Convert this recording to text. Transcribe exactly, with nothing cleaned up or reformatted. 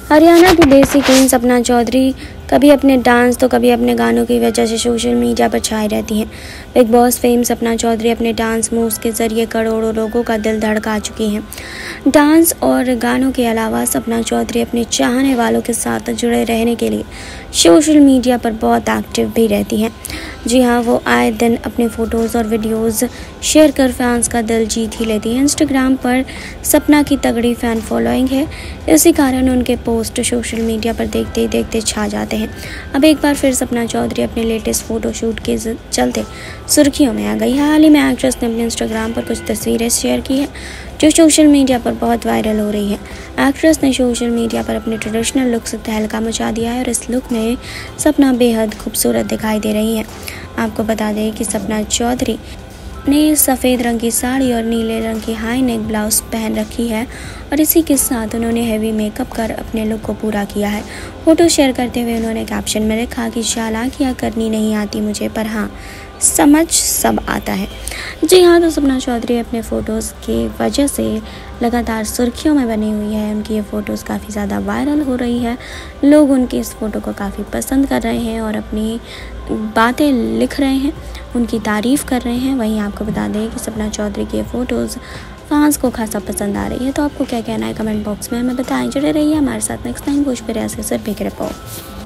हरियाणा की देसी क्वीन सपना चौधरी कभी अपने डांस तो कभी अपने गानों की वजह से सोशल मीडिया पर छाई रहती हैं। Big boss fame Sapna Chaudhary अपने डांस मूव्स के जरिए करोड़ों लोगों का दिल धड़का चुकी हैं। डांस और गानों के अलावा सपना चौधरी अपने चाहने वालों के साथ जुड़े रहने के लिए सोशल मीडिया पर बहुत एक्टिव भी रहती हैं। जी हाँ, वो आए दिन अपने फ़ोटोज़ और वीडियोज़ शेयर कर फैंस का दिल जीत ही लेती हैं। इंस्टाग्राम पर सपना की तगड़ी फ़ैन फॉलोइंग है, इसी कारण उनके पोस्ट सोशल मीडिया पर देखते ही देखते छा जाते हैं। अब एक बार फिर सपना चौधरी अपने लेटेस्ट फ़ोटोशूट के चलते सुर्खियों में आ गई है। हाल ही में एक्ट्रेस ने अपने इंस्टाग्राम पर कुछ तस्वीरें शेयर की हैं जो सोशल मीडिया पर बहुत वायरल हो रही है। एक्ट्रेस ने सोशल मीडिया पर अपने ट्रेडिशनल लुक से तहलका मचा दिया है और इस लुक में सपना बेहद खूबसूरत दिखाई दे रही हैं। आपको बता दें कि सपना चौधरी ने सफ़ेद रंग की साड़ी और नीले रंग की हाई नेक ब्लाउज पहन रखी है और इसी के साथ उन्होंने हेवी मेकअप कर अपने लुक को पूरा किया है। फ़ोटो शेयर करते हुए उन्होंने कैप्शन में लिखा कि चालाकियाँ करनी नहीं आती मुझे, पर हाँ समझ सब आता है। जी हाँ, तो सपना चौधरी अपने फ़ोटोज़ की वजह से लगातार सुर्खियों में बनी हुई है। उनकी ये फ़ोटोज़ काफ़ी ज़्यादा वायरल हो रही है। लोग उनकी इस फ़ोटो को काफ़ी पसंद कर रहे हैं और अपनी बातें लिख रहे हैं, उनकी तारीफ़ कर रहे हैं। वहीं आपको बता दें कि सपना चौधरी की फ़ोटोज़ फैंस को खासा पसंद आ रही है। तो आपको क्या कहना है कमेंट बॉक्स में हमें बताएं। जुड़े रहिए हमारे साथ। नेक्स्ट टाइम भोजपुरी से सिर्फ एक रिपोर्ट।